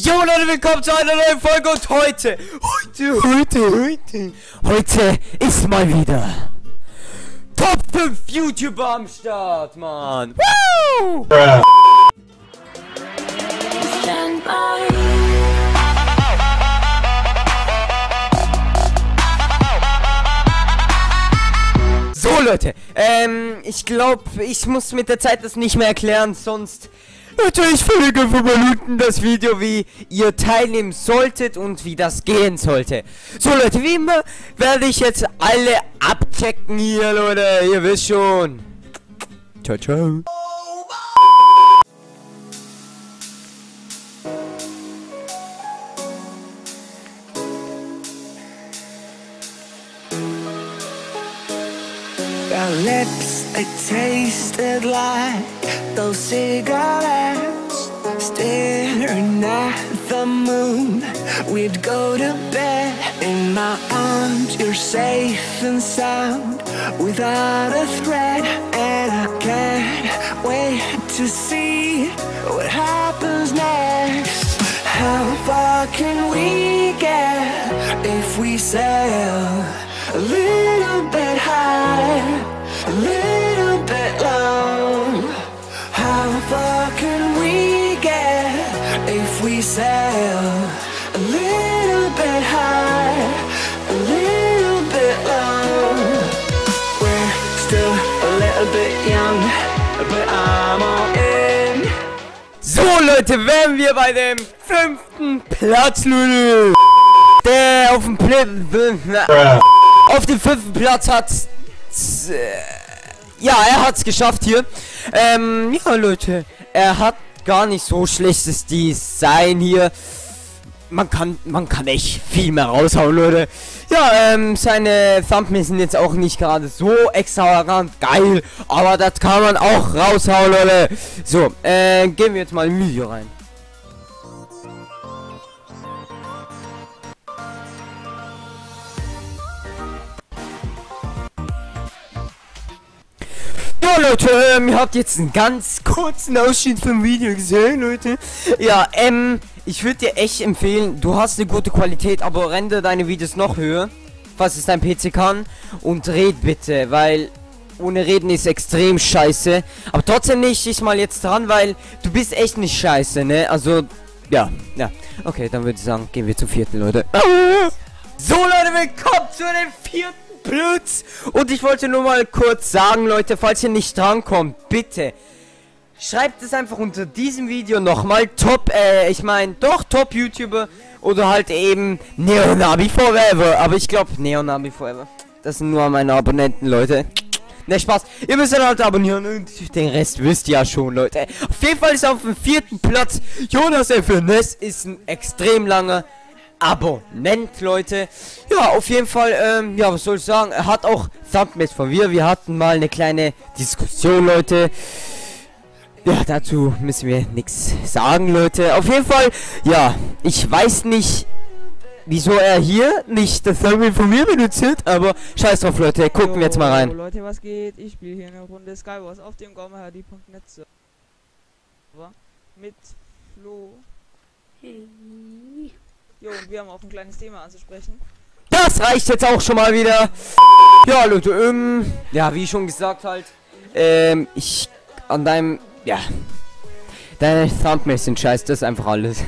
Jo Leute, willkommen zu einer neuen Folge und heute ist mal wieder Top 5 YouTuber am Start, Mann. Woo! So Leute, ich glaube, ich muss mit der Zeit das nicht mehr erklären, sonst natürlich völlig vermuten das Video, wie ihr teilnehmen solltet und wie das gehen sollte. So Leute, wie immer werde ich jetzt alle abchecken hier, Leute, ihr wisst schon. Ciao, ciao. Our lips, they tasted like those cigarettes. Staring at the moon, we'd go to bed. In my arms, you're safe and sound, without a threat. And I can't wait to see what happens next. How far can we get if we sail a little bit high, a little bit low? How far can we get if we sail a little bit high, a little bit low? We're still a little bit young, but I'm all in. So Leute, wären wir bei dem 5. Platz, Leute. Der auf dem auf dem 5. Platz hat ja, er hat's geschafft hier. Ja Leute, er hat gar nicht so schlechtes Design hier. Man kann echt viel mehr raushauen, Leute. Ja, seine Thumbnails sind jetzt auch nicht gerade so extravagant geil, aber das kann man auch raushauen, Leute. So, gehen wir jetzt mal im Video rein. Ja Leute, ihr habt jetzt einen ganz kurzen Ausschnitt vom Video gesehen, Leute. Ja, ich würde dir echt empfehlen, du hast eine gute Qualität, aber render deine Videos noch höher, falls es dein PC kann. Und red bitte, weil ohne Reden ist extrem scheiße. Aber trotzdem nicht, ich mal jetzt dran, weil du bist echt nicht scheiße, ne? Also, ja. Okay, dann würde ich sagen, gehen wir zum 4. Leute. So Leute, willkommen zu dem 4. Platz. Und ich wollte nur mal kurz sagen, Leute, falls ihr nicht drankommt, bitte schreibt es einfach unter diesem Video nochmal Top, Top YouTuber oder halt eben Neonabi Forever. Aber ich glaube Neonabi Forever. Das sind nur meine Abonnenten, Leute. Ne, Spaß. Ihr müsst dann halt abonnieren und den Rest wisst ihr ja schon, Leute. Auf jeden Fall ist auf dem 4. Platz Jonas FNS, ist ein extrem langer Abonnent, Leute. Ja, auf jeden Fall, ja, was soll ich sagen? Er hat auch Thumbnails von mir. Wir hatten mal eine kleine Diskussion, Leute. Ja, dazu müssen wir nichts sagen, Leute. Auf jeden Fall, ja, ich weiß nicht, wieso er hier nicht das Thumbnail von mir benutzt hat, aber scheiß drauf, Leute. Gucken wir jetzt mal rein. Leute, was geht? Ich spiele hier eine Runde Skywars auf dem GaumerHD.net Server mit Flo. Hey. Jo, und wir haben auch ein kleines Thema anzusprechen. Das reicht jetzt auch schon mal wieder. Ja, Leute, ja, wie schon gesagt halt, ich an deinem, ja, deine Thumbnails sind scheiße, das ist einfach alles.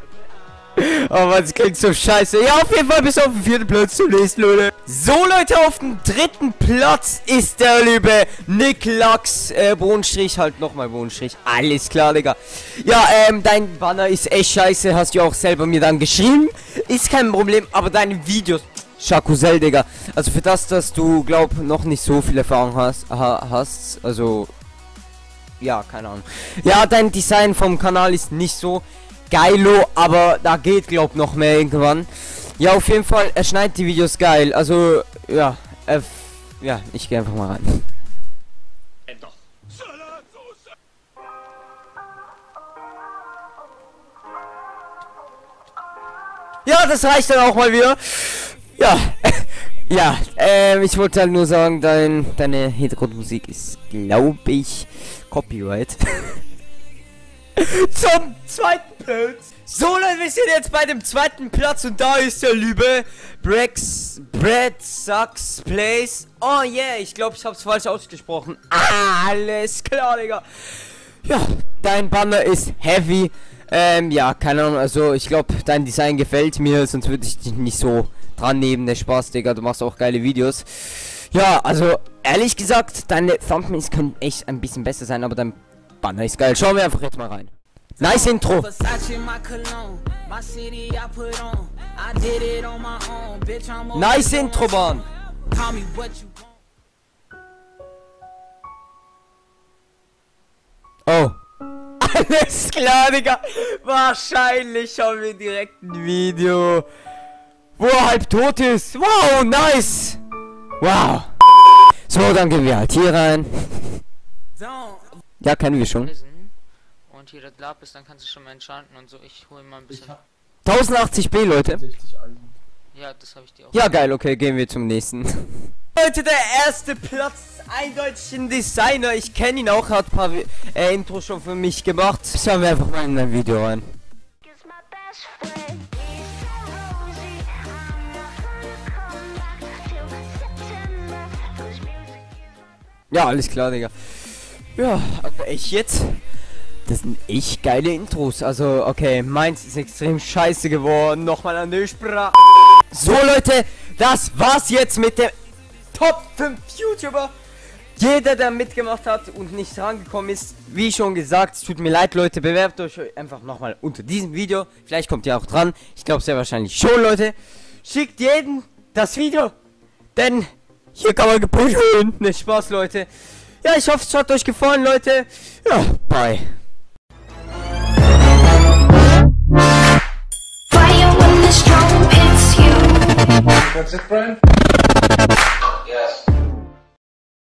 Aber es klingt so scheiße. Ja, auf jeden Fall bis auf den 4. Platz zunächst, Leute. So, Leute, auf dem 3. Platz ist der liebe Niklax, Bohnenstrich, halt nochmal Bohnenstrich. Alles klar, Digga. Ja, dein Banner ist echt scheiße, hast du auch selber mir dann geschrieben. Ist kein Problem, aber deine Videos, Chakusel, Digga. Also für das, dass du, glaub, noch nicht so viel Erfahrung hast, also, ja, keine Ahnung. Ja, dein Design vom Kanal ist nicht so geilo, aber da geht, glaub, noch mehr irgendwann. Ja, auf jeden Fall, er schneidet die Videos geil. Also, ja, ja, ich gehe einfach mal rein. Ja, das reicht dann auch mal wieder. Ja, ja, ich wollte halt nur sagen, deine Hintergrundmusik ist, glaube ich, Copyright. zum zweiten Platz. So Leute, wir sind jetzt bei dem zweiten Platz und da ist der liebe Brad Sucks Place. Oh yeah, ich glaube, ich habe es falsch ausgesprochen. Alles klar, Digga. Ja, dein Banner ist heavy. Ja, keine Ahnung, also ich glaube, dein Design gefällt mir, sonst würde ich dich nicht so dran nehmen. Der Spaß, Digga, du machst auch geile Videos. Ja, also ehrlich gesagt, deine Thumbnails können echt ein bisschen besser sein, aber dein Banner ist geil. Schauen wir einfach jetzt mal rein. Nice Intro. Nice Intro, Mann. Oh. Alles klar, Digga. Wahrscheinlich haben wir direkt ein Video, wo er halb tot ist. Wow, nice. Wow. So, dann gehen wir halt hier rein. Ja, kennen wir schon. Und hier das Lapis, dann kannst du schon mal enchanten und so. Ich hole mal ein bisschen. 1080p, Leute. Ja, das habe ich dir auch. Ja, geil, okay, gehen wir zum nächsten. Leute, der erste Platz, eindeutig ein Designer. Ich kenne ihn auch, hat ein paar Intros schon für mich gemacht. Schauen wir einfach mal in ein Video rein. Ja, alles klar, Digga. Ja, aber echt jetzt? Das sind echt geile Intros. Also, okay, meins ist extrem scheiße geworden. Nochmal an der Sprache. So, Leute, das war's jetzt mit dem Top 5 YouTuber. Jeder, der mitgemacht hat und nicht rangekommen ist, wie schon gesagt, es tut mir leid, Leute, bewerbt euch einfach nochmal unter diesem Video. Vielleicht kommt ihr auch dran. Ich glaube sehr wahrscheinlich schon, Leute. Schickt jedem das Video, denn hier kann man gepusht werden. Ne, Spaß, Leute. Ja, ich hoffe, es hat euch gefallen, Leute. Ja, bye. Fire when the strong hits you. That's it, Brian?